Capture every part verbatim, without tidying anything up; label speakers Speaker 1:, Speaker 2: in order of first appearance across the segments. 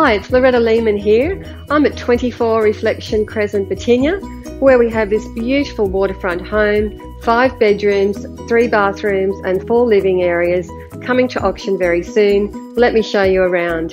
Speaker 1: Hi, it's Loretta Lehman here. I'm at twenty-four Reflection Crescent, Batinia, where we have this beautiful waterfront home, five bedrooms, three bathrooms and four living areas, coming to auction very soon. Let me show you around.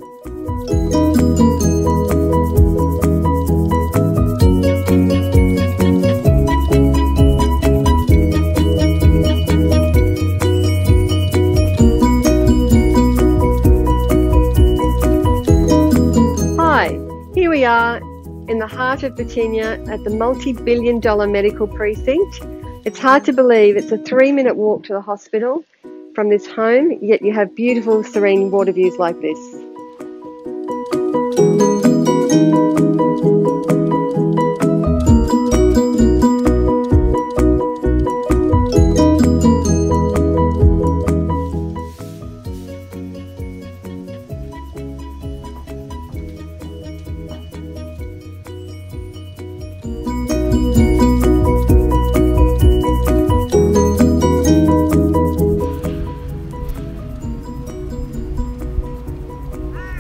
Speaker 1: Here we are in the heart of Batinia at the multi-billion dollar medical precinct. It's hard to believe it's a three minute walk to the hospital from this home, yet you have beautiful serene water views like this.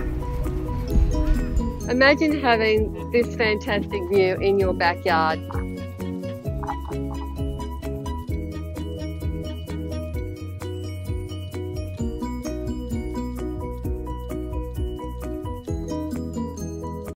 Speaker 1: Imagine having this fantastic view in your backyard.